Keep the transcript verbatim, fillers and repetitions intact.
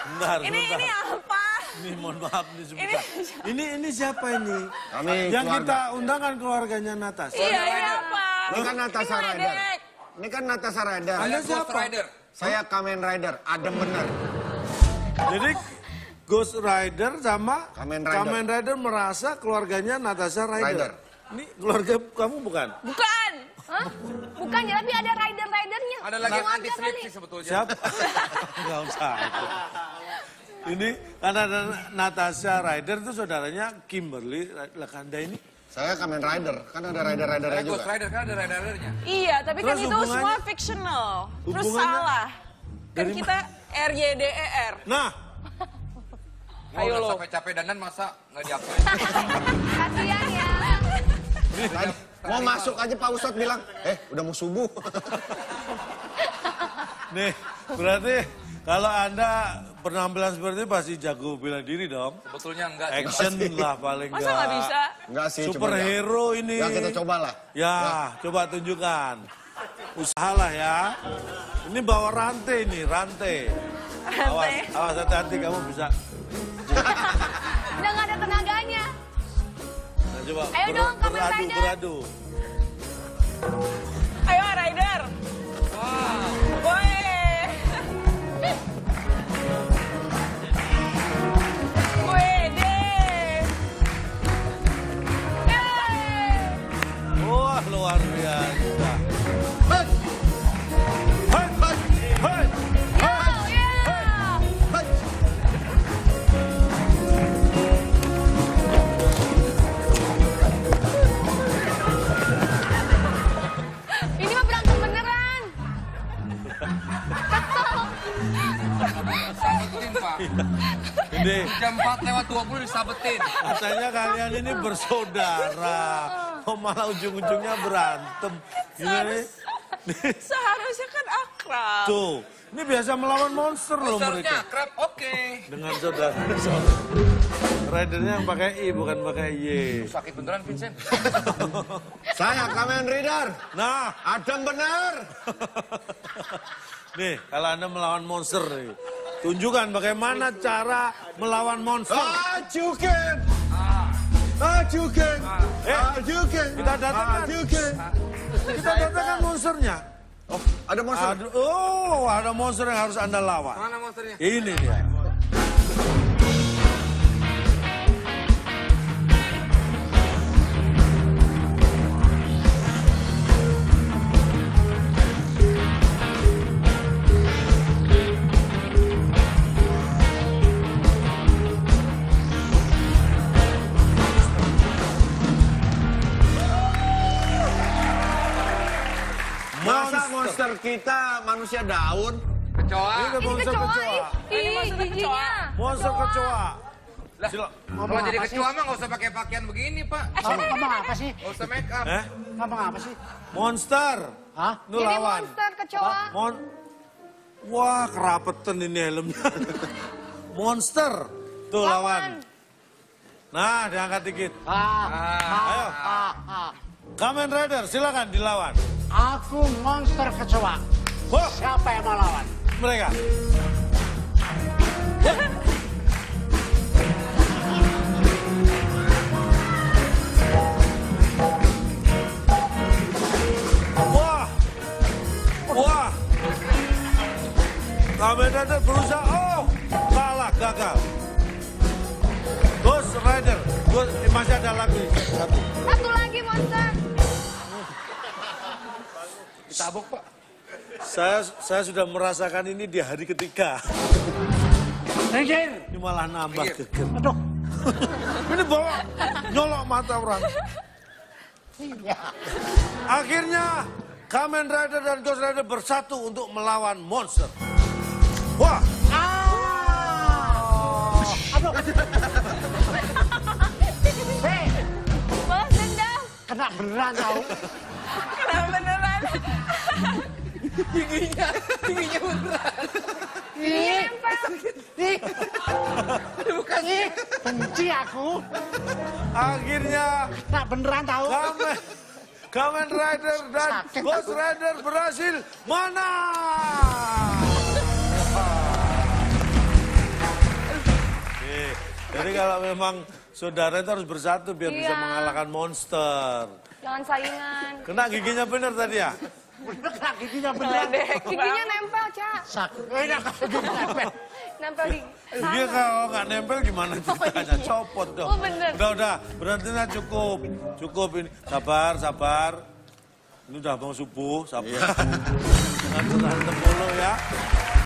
Bentar, Ini bentar. ini apa? Ini mohon maaf nih sebentar. Ini- Ini ini siapa ini? Kami Yang keluarga. kita undangkan keluarganya Natasha. Iya, ini apa? Ini kan Natasha Ini Rider. Ledek. Ini kan Natasha Rider. Anda Ghost siapa? Rider. Saya Kamen Rider, adem bener. Jadi Ghost Rider sama Kamen Rider. Kamen Rider merasa keluarganya Natasha Rider. Rider. Ini keluarga kamu bukan? Bukan. Hah? Bukan ya, tapi ada rider-ridernya. Ada lagi yang Keluarga anti slip kali. sih sebetulnya. Siapa? Enggak usah. Ini karena ada Natasha Rider itu saudaranya Kimberly Lakanda ini. Saya Kamen Rider, kan ada rider-ridernya Ada Ghost juga. Rider kan ada rider-ridernya. Iya, tapi kan Terus itu hubungannya- semua fictional. Terus hubungannya- salah. Kan Dari kita R Y D E R. Nah, Gua Ayo udah lo. sampai capek dandan masa nggak diakui. Kasihan ya. Tadi mau masuk aja Pak Ustadz bilang, eh udah mau subuh. nih berarti kalau Anda penampilan seperti ini pasti jago bela diri dong. Sebetulnya enggak. sih. Action lah paling Masa enggak. nggak bisa? Enggak sih, cuma Superhero ini. Ya kita cobalah. Ya, coba tunjukkan. Usahalah ya. Ini bawa rantai nih, rantai. Awas, awas hati-hati kamu bisa. Udah gak ada tenaganya. Nah, coba Ayo dong, Kamen beradu, Rider. beradu. Ayo Rider. Wah. Woi. Wede. Yeay. Wah, luar biasa. Hai, hai, hai, hai. Oh ya. Ini mah berantem beneran. Sabetin Pak. Ini Jam empat lewat dua puluh disabetin. katanya kalian ini bersaudara. Oh, malah ujung-ujungnya berantem. Gimana nih? Seharusnya kan akrab. Tuh, ini biasa melawan monster loh Seharusnya mereka. akrab, oke. Dengan saudara. Ridernya yang pakai I bukan pakai Y. Sakit beneran Vincent. Saya Kamen Rider, Nah, adem bener. nih kalau Anda melawan monster nih, tunjukkan bagaimana cara melawan monster. Ajuken. Ajuken. Eh, Ajuken. kita datangkan. Ajuken. Kita datangkan monsternya. Oh, ada monster. Aduh, oh, ada monster yang harus Anda lawan. Mana monsternya? Ini dia. Masa monster kita manusia daun? Kecoa. Ini ada Ini monster kecoa. kecoa. Ih, Ini monster giginya. Monster kecoa. Lah, Sila. kalau jadi kecoa mah nggak usah pakai pakaian begini Pak. Ngomong apa sih? Nggak usah make up. Eh? Ngomong apa sih? Monster. Hah? Lu Ini lawan. monster kecoa. Mon Wah, kerapetan ini helmnya. Monster. Tuh lawan. Nah, diangkat dikit. Ah, Ayo. ah, ah. Kamen Rider, silakan dilawan. Aku monster kecoa. Wah, Siapa yang mau lawan? mereka. Wah. Wah. Kamen Rider berusaha. Oh, kalah, gagal. Ghost Rider. Ghost, eh, masih ada lagi satu. Satu lagi monster. Ditabok Pak. Saya saya sudah merasakan ini di hari ketiga. Minggir. Ini malah nambah Minggir. geger. Aduh. Ini bawa nyolok mata orang. Iya. Akhirnya Kamen Rider dan Ghost Rider bersatu untuk melawan monster. Wah, Ah. Aduh. Hei, Balas dendam. kena beneran tau. Kenapa beneran? Giginya, giginya beneran. Ih, ih. Bukan ih. Benci aku. akhirnya Kena beneran tau. Kamen Kamen Rider dan Sakit Ghost aku. Rider berhasil menang. kalau memang saudara itu harus bersatu biar bisa Iya. mengalahkan monster. Jangan saingan. Kena giginya bener tadi ya? Bener kak, giginya beneran. Ledek Giginya banget. nempel, Cak. Sakit. Eh, nah, giginya nempel. Nempel di Iya kalau nggak nempel gimana ceritanya? iya. Copot dong. Oh, bener. Udah, udah. Berhentinya cukup. Cukup ini. Sabar, sabar. Ini udah mau subuh, sabar. Jangan berantem mulu ya.